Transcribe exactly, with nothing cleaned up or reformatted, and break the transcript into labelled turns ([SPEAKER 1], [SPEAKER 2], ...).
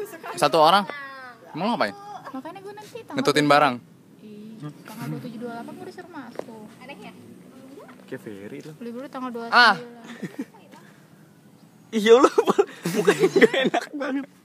[SPEAKER 1] Satu orang. Emang lo ngapain?
[SPEAKER 2] Makanya gue nanti tanggal
[SPEAKER 1] Ngetutin barang.
[SPEAKER 2] Ih, tanggal dua puluh tujuh dua puluh delapan gue disuruh masuk.
[SPEAKER 3] Anehnya.
[SPEAKER 4] Kayak Ferry loh.
[SPEAKER 2] Libur tanggal dua puluh
[SPEAKER 1] Ah.
[SPEAKER 2] sembilan.
[SPEAKER 4] Iya lo, mukanya gak enak banget.